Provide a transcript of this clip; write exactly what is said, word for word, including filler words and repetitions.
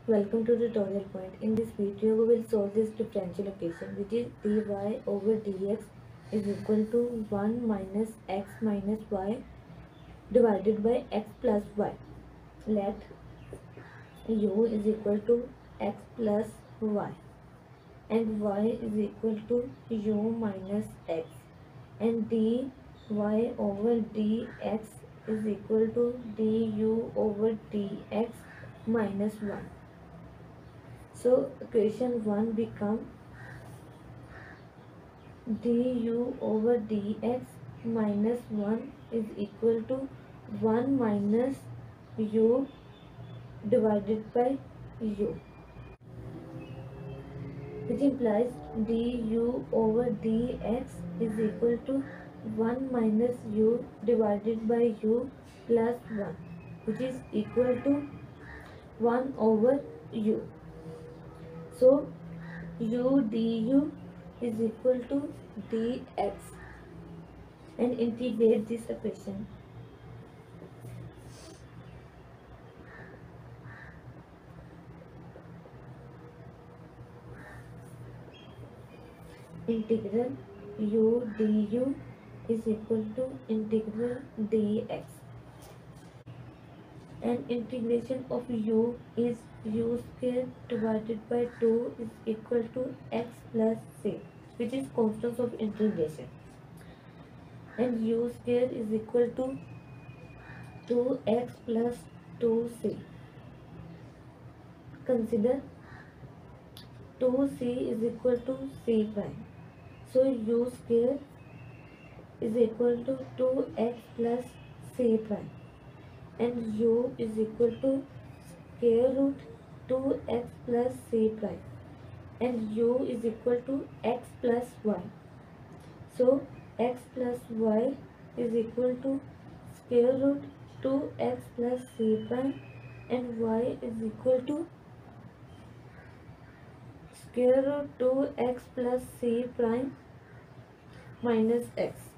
Welcome to tutorial point. In this video, we will solve this differential equation, which is dy over dx is equal to one minus x minus y divided by x plus y. Let u is equal to x plus y and y is equal to u minus x, and dy over dx is equal to du over dx minus one. So equation one become du over dx minus one is equal to one minus u divided by u, which implies du over dx is equal to one minus u divided by u plus one, which is equal to one over u. So u du is equal to dx, and integrate this equation. Integral u du is equal to integral dx, and integration of u is u square divided by two is equal to x plus c, which is constants of integration, and u square is equal to two x plus two c. Consider two c is equal to c prime, so u square is equal to two x plus c prime, and u is equal to square root two x plus c prime, and u is equal to x plus y. So x plus y is equal to square root two x plus c prime, and y is equal to square root two x plus c prime minus x.